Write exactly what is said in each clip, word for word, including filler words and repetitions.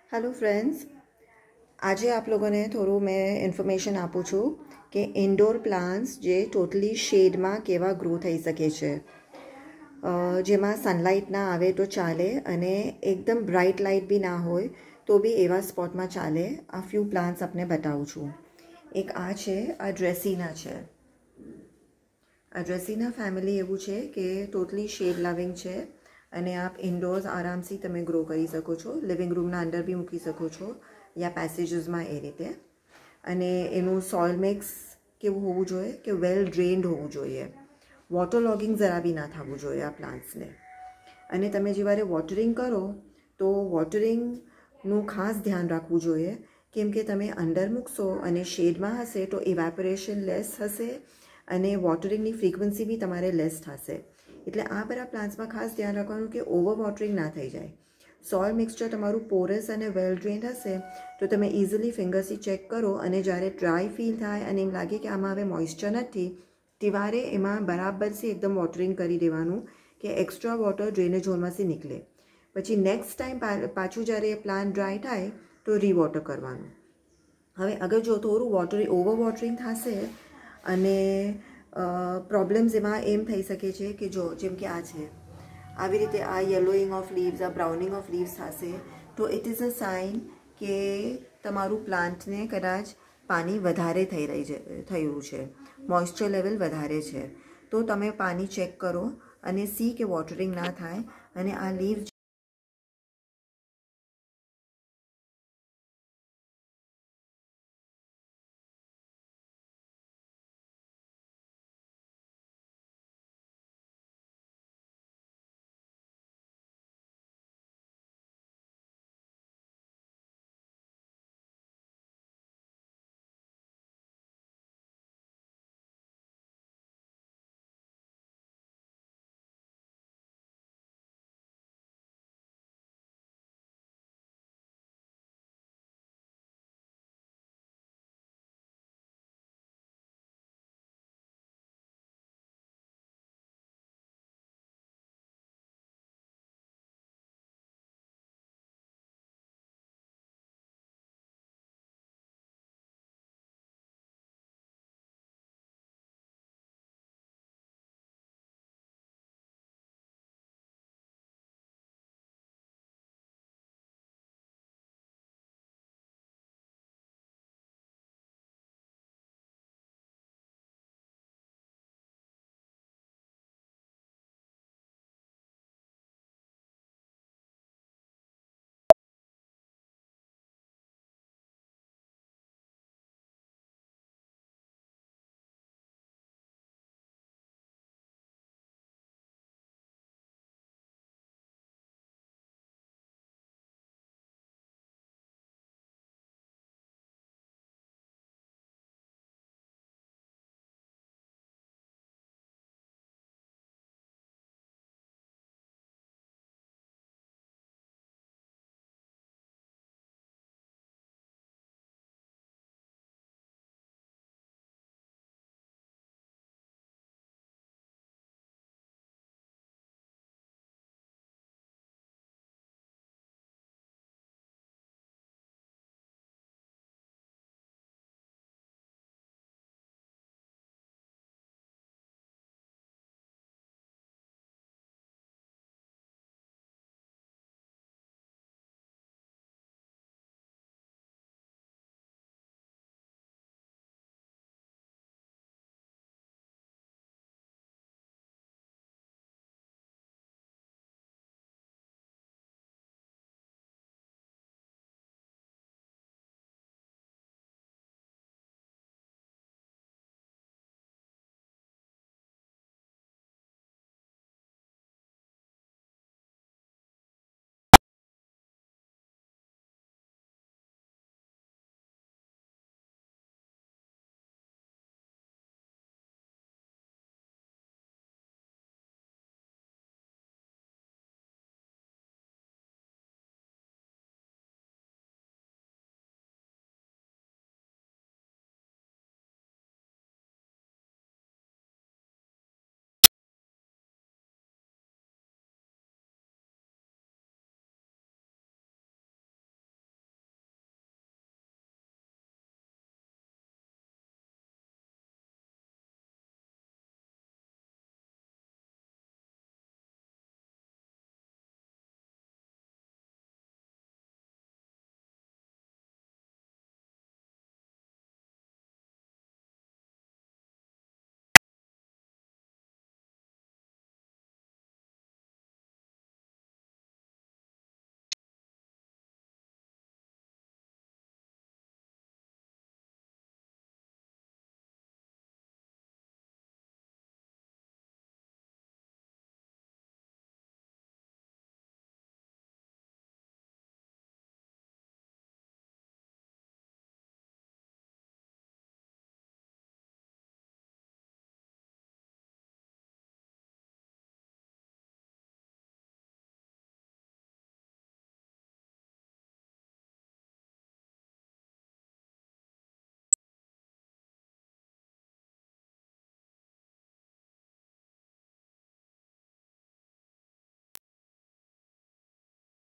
Hello friends, આજે આપ લોકોને થોડું મેં ઇન્ફોર્મેશન આપું છું કે ઇન્ડોર પ્લાન્ટ્સ જે ટોટલી શેડમાં કેવા ગ્રો થઈ શકે છે, જેમાં સનલાઇટ ના આવે તો ચાલે અને એકદમ બ્રાઇટ લાઇટ બી ના હોય તો બી એવા સ્પોટમાં ચાલે. આ ફ્યુ પ્લાન્ટ્સ આપને બતાવું છું. એક આ છે, આ ડ્રેસીના છે. આ ડ્રેસીના ફેમિલી એવું છે કે ટોટલી શેડ લવિંગ છે અને આપ ઇન્ડોર્સ આરામથી તમે ગ્રો કરી શકો છો. લિવિંગ રૂમના અંદર બી મૂકી શકો છો યા પેસેજીસમાં એ રીતે. અને એનું સોઇલ મિક્સ કેવું હોવું જોઈએ કે વેલ ડ્રેન્ડ હોવું જોઈએ. વોટર લોગિંગ જરા બી ના થવું જોઈએ આ પ્લાન્ટ્સને. અને તમે જ્યારે વોટરિંગ કરો તો વોટરિંગનું ખાસ ધ્યાન રાખવું જોઈએ, કેમ કે તમે અંદર મૂકશો અને શેડમાં હશે તો ઇવેપોરેશન લેસ હશે અને વોટરિંગની ફ્રીક્વન્સી બી તમારે લેસ થશે. એટલે આ બધા પ્લાન્ટ્સમાં ખાસ ધ્યાન રાખવાનું કે ઓવર વોટરિંગ ના થઈ જાય. સોઇલ મિક્સચર તમારું પોરસ અને વેલ ડ્રેન્ડ હશે તો તમે ઇઝીલી ફિંગરથી ચેક કરો અને જ્યારે ડ્રાય ફીલ થાય અને એમ લાગે કે આમાં હવે મોઇશ્ચર નથી, ત્યારે એમાં બરાબરથી એકદમ વોટરિંગ કરી દેવાનું કે એક્સ્ટ્રા વોટર ડ્રેનેજ હોલમાંથી નીકળે. પછી નેક્સ્ટ ટાઈમ પાછું જ્યારે એ પ્લાન્ટ ડ્રાય થાય તો રીવોટર કરવાનું. હવે અગર જો થોડું વોટરિંગ ઓવર વોટરિંગ થશે અને પ્રોબ્લેમ્સ એમાં એમ થઈ શકે છે કે જો જેમ કે આ છે, આવી રીતે આ યલોઈંગ ઓફ લીવ્સ, આ બ્રાઉનિંગ ઓફ લીવ્સ થશે તો ઇટ ઇઝ અ સાઇન કે તમારું પ્લાન્ટને કદાચ પાણી વધારે થઈ રહી છે થયું છે, મોઇશ્ચર લેવલ વધારે છે. તો તમે પાણી ચેક કરો અને સી કે વોટરિંગ ના થાય અને આ લીવ્સ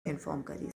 ઇન્ફોર્મ કરીશ.